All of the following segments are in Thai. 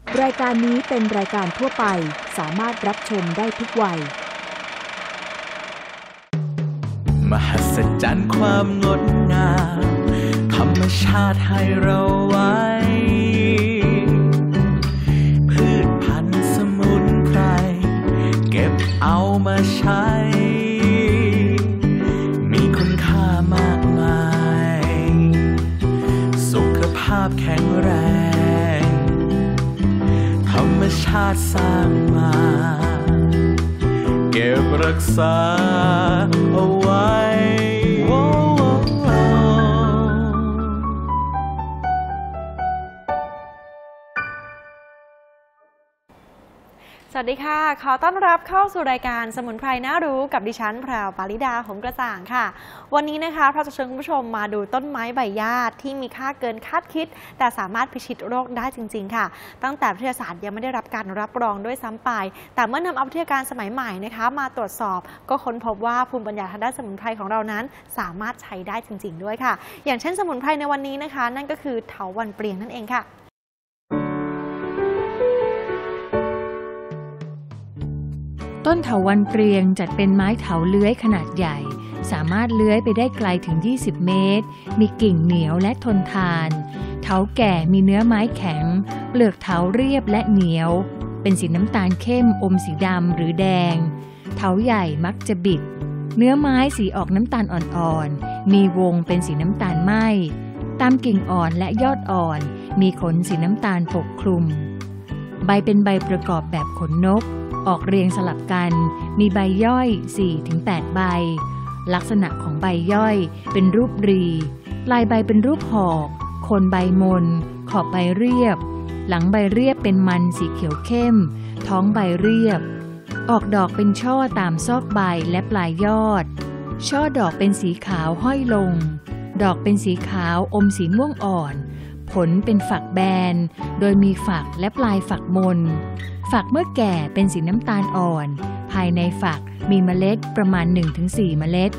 รายการนี้เป็นรายการทั่วไปสามารถรับชมได้ทุกวัยมหัศจรรย์ความงดงามธรรมชาติให้เราไว้พืชพันธุ์สมุนไพรเก็บเอามาใช้มีคุณค่ามากมายสุขภาพแข็งแรงธรรมชาติสร้างมาเก็บรักษาเอาไว้สวัสดีค่ะขอต้อนรับเข้าสู่รายการสมุนไพรน่ารู้กับดิฉันแพรวปาริดาหงส์กระจ่างค่ะวันนี้นะคะเราจะเชิญคุณผู้ชมมาดูต้นไม้ใบหญ้าที่มีค่าเกินคาดคิดแต่สามารถพิชิตโรคได้จริงๆค่ะตั้งแต่วิทยาศาสตร์ยังไม่ได้รับการรับรองด้วยซ้ำไปแต่เมื่อนำเอาวิทยาการสมัยใหม่นะคะมาตรวจสอบก็ค้นพบว่าภูมิปัญญาทางด้านสมุนไพรของเรานั้นสามารถใช้ได้จริงๆด้วยค่ะอย่างเช่นสมุนไพรในวันนี้นะคะนั่นก็คือเถาวัลย์เปลียงนั่นเองค่ะต้นเถาวัลย์เปลียงจัดเป็นไม้เถาเลื้อยขนาดใหญ่สามารถเลื้อยไปได้ไกลถึง20เมตรมีกิ่งเหนียวและทนทานเถาแก่มีเนื้อไม้แข็งเปลือกเถาเรียบและเหนียวเป็นสีน้ำตาลเข้มอมสีดำหรือแดงเถาใหญ่มักจะบิดเนื้อไม้สีออกน้ำตาลอ่อนๆมีวงเป็นสีน้ำตาลไหม้ตามกิ่งอ่อนและยอดอ่อนมีขนสีน้ำตาลปกคลุมใบเป็นใบประกอบแบบขนนกออกเรียงสลับกันมีใบย่อย 4-8 ใบลักษณะของใบย่อยเป็นรูปรีปลายใบเป็นรูปหอกโคนใบมนขอบใบเรียบหลังใบเรียบเป็นมันสีเขียวเข้มท้องใบเรียบออกดอกเป็นช่อตามซอกใบและปลายยอดช่อดอกเป็นสีขาวห้อยลงดอกเป็นสีขาวอมสีม่วงอ่อนผลเป็นฝักแบนโดยมีฝักและปลายฝักมนฝักเมื่อแก่เป็นสีน้ำตาลอ่อนภายในฝักมีเมล็ดประมาณ 1-4 เมล็ด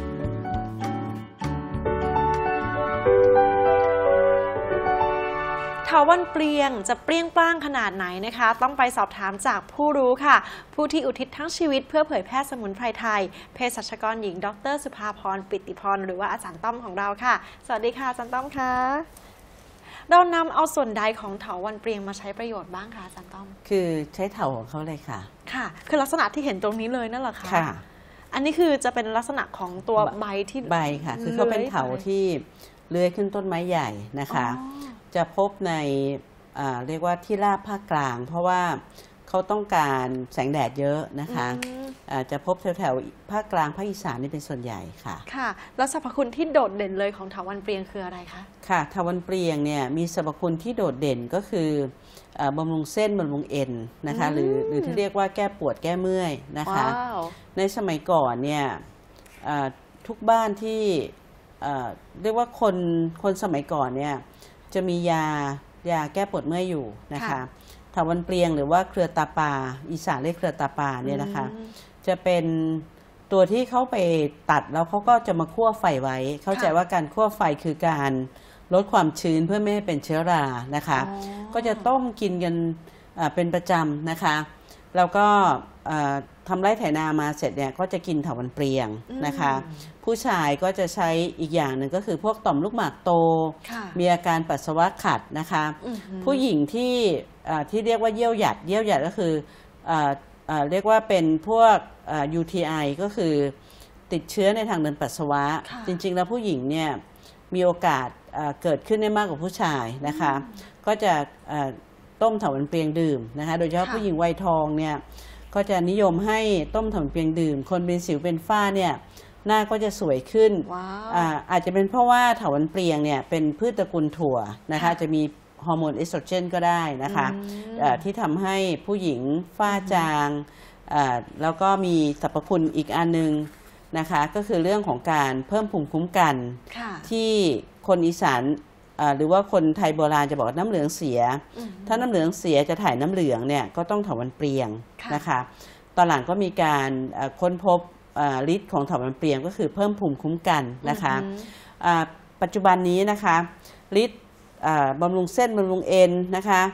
เถาวัลย์เปลียงจะเปรี้ยงปร้างขนาดไหนนะคะต้องไปสอบถามจากผู้รู้ค่ะผู้ที่อุทิศทั้งชีวิตเพื่อเผยแพร่สมุนไพรไทยเภสัชกรหญิงดร.สุภาพรปิติพรหรือว่าอาจารย์ต้อมของเราค่ะสวัสดีค่ะอาจารย์ต้อมค่ะเรานำเอาส่วนใดของเถาวัลย์เปลียงมาใช้ประโยชน์บ้างคะอาจารย์ต้อมคือใช้เถาของเขาเลยค่ะค่ะคือลักษณะที่เห็นตรงนี้เลยนั่นแหละค่ะค่ะอันนี้คือจะเป็นลักษณะของตัวใบที่ใบค่ะคือเขาเป็นเถาที่เลื้อยขึ้นต้นไม้ใหญ่นะคะจะพบในเรียกว่าที่ราบภาคกลางเพราะว่าเขาต้องการแสงแดดเยอะนะคะจะพบแถวภาคกลางภาคอีสานนี่เป็นส่วนใหญ่ค่ะค่ะแล้วสรรพคุณที่โดดเด่นเลยของเถาวัลย์เปลียงคืออะไรคะค่ะเถาวัลย์เปลียงเนี่ยมีสรรพคุณที่โดดเด่นก็คือบำรุงเส้นบำรุงเอ็นนะคะหรือที่เรียกว่าแก้ปวดแก้เมื่อยนะคะในสมัยก่อนเนี่ยทุกบ้านที่เรียกว่าคนสมัยก่อนเนี่ยจะมียาแก้ปวดเมื่อยอยู่นะคะเถาวัลย์เปลียงหรือว่าเครือตาปาอีสานเรียกเครือตาปาเนี่ยนะคะจะเป็นตัวที่เขาไปตัดแล้วเขาก็จะมาคั่วไฟไว้เข้าใจว่าการคั่วไฟคือการลดความชื้นเพื่อไม่ให้เป็นเชื้อรานะคะก็จะต้มกินกันเป็นประจำนะคะแล้วก็ทำไร่ไถนามาเสร็จเนี่ยก็จะกินเถาวัลย์เปลียงนะคะผู้ชายก็จะใช้อีกอย่างหนึ่งก็คือพวกต่อมลูกหมากโตมีอาการปัสสาวะขัดนะคะผู้หญิงที่เรียกว่าเยี่ยวหยัดก็คือเรียกว่าเป็นพวกUTI ก็คือติดเชื้อในทางเดินปัสสาวะจริงๆแล้วผู้หญิงเนี่ยมีโอกาสเกิดขึ้นได้มากกว่าผู้ชายนะคะก็จะต้มเถาวัลย์เปลียงดื่มนะคะโดยเฉพาะผู้หญิงวัยทองเนี่ยก็จะนิยมให้ต้มเถาวัลย์เปลียงดื่มคนเป็นสิวเป็นฝ้าเนี่ยหน้าก็จะสวยขึ้น อาจจะเป็นเพราะว่าเถาวัลย์เปลียงเนี่ยเป็นพืชตระกูลถั่วนะคะจะมีฮอร์โมนเอสโตรเจนก็ได้นะคะที่ทำให้ผู้หญิงฝ้าจางแล้วก็มีสรรพคุณอีกอันนึงนะคะก็คือเรื่องของการเพิ่มภูมิคุ้มกันที่คนอีสานหรือว่าคนไทยโบราณจะบอกน้ำเหลืองเสียถ้าน้ำเหลืองเสียจะถ่ายน้ำเหลืองเนี่ยก็ต้องเถาวัลย์เปลียงนะคะตอนหลังก็มีการค้นพบฤทธิ์ของเถาวัลย์เปลียงก็คือเพิ่มภูมิคุ้มกันนะคะปัจจุบันนี้นะคะฤทธิ์บำรุงเส้นบำรุงเอ็นนะคะ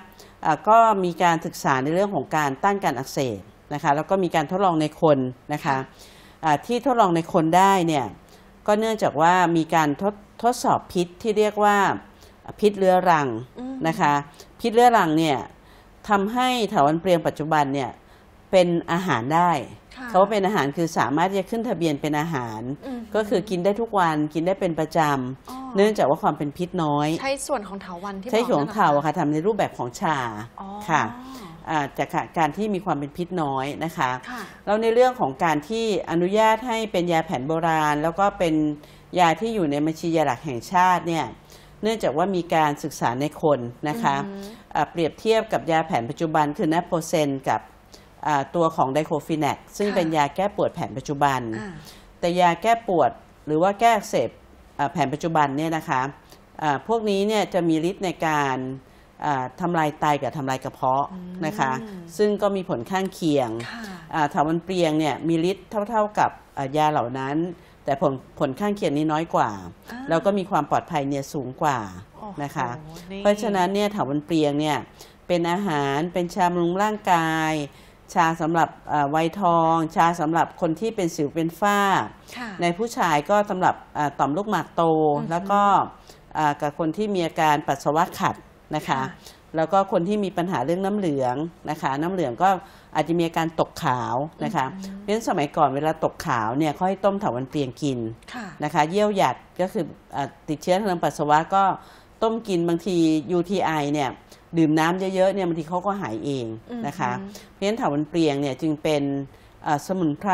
ก็มีการศึกษาในเรื่องของการต้านการอักเสบนะคะแล้วก็มีการทดลองในคนนะคะที่ทดลองในคนได้เนี่ยก็เนื่องจากว่ามีการทดสอบพิษที่เรียกว่าพิษเรื้อรังนะคะพิษเรื้อรังเนี่ยทำให้เถาวัลย์เปลียงปัจจุบันเนี่ยเป็นอาหารได้เขาว่าเป็นอาหารคือสามารถจะขึ้นทะเบียนเป็นอาหารก็คือกินได้ทุกวันกินได้เป็นประจำเนื่องจากว่าความเป็นพิษน้อยใช้ส่วนของเถาวัลย์ที่ใช้ส่วนของเถาค่ะทำในรูปแบบของชาค่ะจากการที่มีความเป็นพิษน้อยนะคะแล้วในเรื่องของการที่อนุญาตให้เป็นยาแผนโบราณแล้วก็เป็นยาที่อยู่ในบัญชียาหลักแห่งชาติเนี่ยเนื่องจากว่ามีการศึกษาในคนนะคะเปรียบเทียบกับยาแผนปัจจุบันคือนาโปรเซนกับตัวของไดโคฟิแนกซึ่งเป็นยาแก้ปวดแผนปัจจุบันแต่ยาแก้ปวดหรือว่าแก้อักเสบแผนปัจจุบันเนี่ยนะคะพวกนี้เนี่ยจะมีฤทธิ์ในการทำลายไตกับทำลายกระเพาะนะคะซึ่งก็มีผลข้างเคียงเถาวัลย์เปลียงเนี่ยมีฤทธิ์เท่ากับยาเหล่านั้นแต่ผลข้างเคียงนี้น้อยกว่าแล้วก็มีความปลอดภัยเนี่ยสูงกว่านะคะเพราะฉะนั้นเนี่ยเถาวัลย์เปลียงเนี่ยเป็นอาหารเป็นชาบำรุงร่างกายชาสำหรับวัยทองชาสำหรับคนที่เป็นสิวเป็นฝ้าในผู้ชายก็สำหรับต่อมลูกหมากโตแล้วก็กับคนที่มีอาการปัสสาวะขัดนะคะแล้วก็คนที่มีปัญหาเรื่องน้ำเหลืองนะคะน้ำเหลืองก็อาจจะมีอาการตกขาวนะคะเพราะฉะนั้นสมัยก่อนเวลาตกขาวเนี่ยเขาให้ต้มเถาวัลย์เปลียงกินนะคะเยี่ยวหยัดก็คือติดเชื้อทางปัสสาวะก็ต้มกินบางที UTI เนี่ยดื่มน้ำเยอะๆเนี่ยบางทีเขาก็หายเองนะคะเพราะฉะนั้นเถาวัลย์เปลียงเนี่ยจึงเป็นสมุนไพร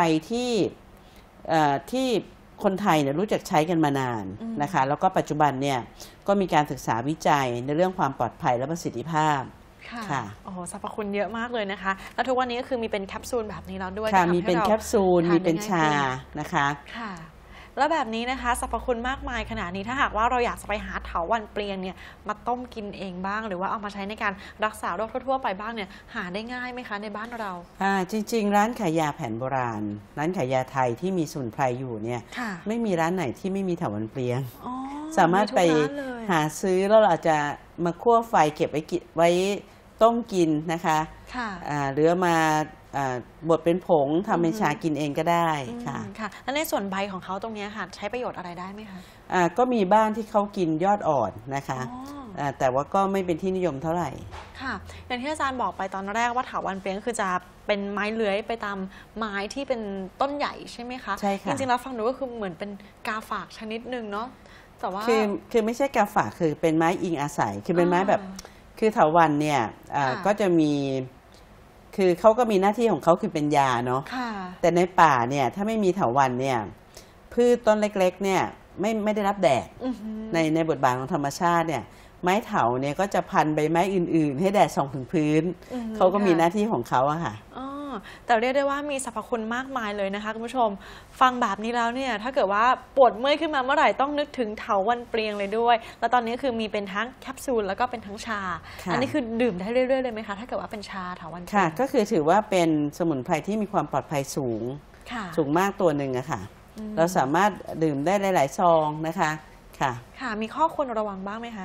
ที่คนไทยเนี่ยรู้จักใช้กันมานานนะคะแล้วก็ปัจจุบันเนี่ยก็มีการศึกษาวิจัยในเรื่องความปลอดภัยและประสิทธิภาพค่ะโอ้โหสรรพคุณเยอะมากเลยนะคะแล้วทุกวันนี้ก็คือมีเป็นแคปซูลแบบนี้แล้วด้วยค่ะมีเป็นแคปซูลมีเป็นชานะคะค่ะแล้วแบบนี้นะคะสรรพคุณมากมายขนาดนี้ถ้าหากว่าเราอยากจะไปหาเถาวัลย์เปลียงเนี่ยมาต้มกินเองบ้างหรือว่าเอามาใช้ในการรักษาโรคทั่วๆไปบ้างเนี่ยหาได้ง่ายไหมคะในบ้านเราจริงๆร้านขายยาแผนโบราณร้านขายยาไทยที่มีสมุนไพรอยู่เนี่ยไม่มีร้านไหนที่ไม่มีเถาวัลย์เปลียงสามารถไปหาซื้อแล้วเราอาจจะมาคั่วไฟเก็บไว้ต้มกินนะคะหรือมาบดเป็นผงทำเป็นชากินเองก็ได้ค่ะแล้วในส่วนใบของเขาตรงนี้ค่ะใช้ประโยชน์อะไรได้ไหมคะก็มีบ้านที่เขากินยอดอ่อนนะคะแต่ว่าก็ไม่เป็นที่นิยมเท่าไหร่ค่ะอย่างที่อาจารย์บอกไปตอนแรกว่าเถาวัลย์เปลียงคือจะเป็นไม้เลื้อยไปตามไม้ที่เป็นต้นใหญ่ใช่ไหมคะใช่ค่ะจริงๆแล้วฟังดูก็คือเหมือนเป็นกาฝากชนิดหนึ่งเนาะแต่ว่าคือไม่ใช่กาฝากคือเป็นไม้อิงอาศัยคือเป็นไม้แบบคือเถาวัลย์เนี่ยก็จะมีคือเขาก็มีหน้าที่ของเขาคือเป็นยาเนาะแต่ในป่าเนี่ยถ้าไม่มีเถาวัลย์เนี่ยพืชต้นเล็กๆเนี่ยไม่ได้รับแดดในบทบาทของธรรมชาติเนี่ยไม้เถาเนี่ยก็จะพันใบไม้อื่นๆให้แดดส่องถึงพื้นเขาก็มีหน้าที่ของเขาอะค่ะแต่เรียกได้ว่ามีสรรพคุณมากมายเลยนะคะคุณผู้ชมฟังแบบนี้แล้วเนี่ยถ้าเกิดว่าปวดเมื่อยขึ้นมาเมื่อไหร่ต้องนึกถึงเถาวัลย์เปลียงเลยด้วยแล้วตอนนี้คือมีเป็นทั้งแคปซูลแล้วก็เป็นทั้งชาอันนี้คือดื่มได้เรื่อยๆเลยไหมคะถ้าเกิดว่าเป็นชาเถาวัลย์ค่ะก็คือถือว่าเป็นสมุนไพรที่มีความปลอดภัยสูงมากตัวหนึ่งอะค่ะเราสามารถดื่มได้หลายๆซองนะคะค่ะมีข้อควรระวังบ้างไหมคะ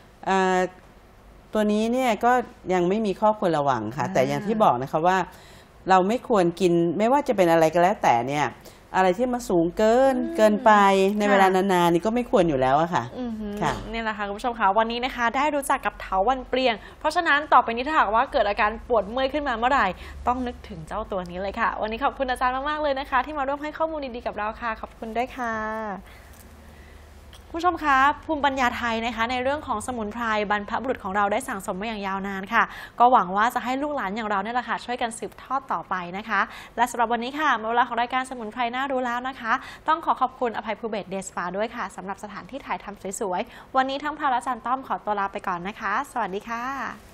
ตัวนี้เนี่ยก็ยังไม่มีข้อควรระวังค่ะแต่อย่างที่บอกนะคะว่าเราไม่ควรกินไม่ว่าจะเป็นอะไรก็แล้วแต่เนี่ยอะไรที่มาสูงเกินไปในเวลานานๆนี่ก็ไม่ควรอยู่แล้วอะค่ะนี่แหละค่ะคุณผู้ชมค่ะวันนี้นะคะได้รู้จักกับเถาวัลย์เปลียงเพราะฉะนั้นต่อไปนี้ถ้าหากว่าเกิดอาการปวดเมื่อยขึ้นมาเมื่อไหร่ต้องนึกถึงเจ้าตัวนี้เลยค่ะวันนี้ขอบคุณอาจารย์มากๆเลยนะคะที่มาร่วมให้ข้อมูลดีๆกับเราค่ะขอบคุณด้วยค่ะผู้ชมคะภูมิปัญญาไทยนะคะในเรื่องของสมุนไพรบรรพบุรุษของเราได้สั่งสมมาอย่างยาวนานค่ะก็หวังว่าจะให้ลูกหลานอย่างเราเนี่ยแหละค่ะช่วยกันสืบทอดต่อไปนะคะและสำหรับวันนี้ค่ะหมดเวลาของรายการสมุนไพรน่ารู้แล้วนะคะต้องขอบคุณอภัยภูเบศเดย์สปาด้วยค่ะสำหรับสถานที่ถ่ายทำสวยๆวันนี้ทั้งพาและอาจารย์ต้อมขอตัวลาไปก่อนนะคะสวัสดีค่ะ